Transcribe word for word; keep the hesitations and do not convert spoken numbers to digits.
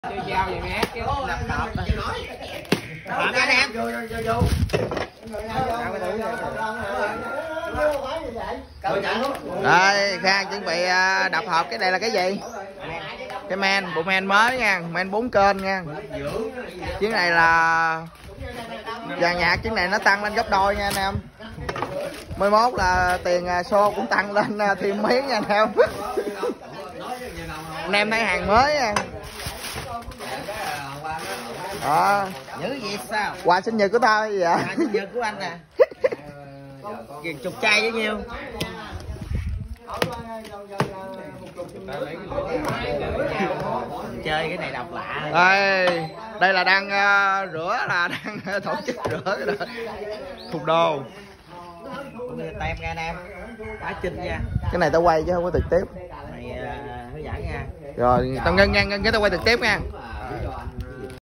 Chơi dao vậy mẹ chứ đập đập Phạm anh em. Đây Khang chuẩn bị đập hộp. Cái này là cái gì? Cái men, bộ men mới nha, men bốn kênh nha. Chuyến này là vàng nhạc, chuyến này nó tăng lên gấp đôi nha anh em. Mới mốt là tiền xô cũng tăng lên thêm miếng nha anh em. Anh em thấy hàng mới nha. Đó. Giữ gì sao? Quà sinh nhật của tao gì vậy? Quà sinh nhật của anh nè. Kìa chục chai với nhiêu? Chơi cái này độc lạ. Đây, đây là đang uh, rửa là đang tổ chức rửa rồi. Thùng đồ. Tem nha anh em. Bá Trinh nha. Cái này tao quay chứ không có trực tiếp. Này uh, hướng dẫn nha. Rồi, tao ngân nha, ngân cái tao quay trực tiếp nha.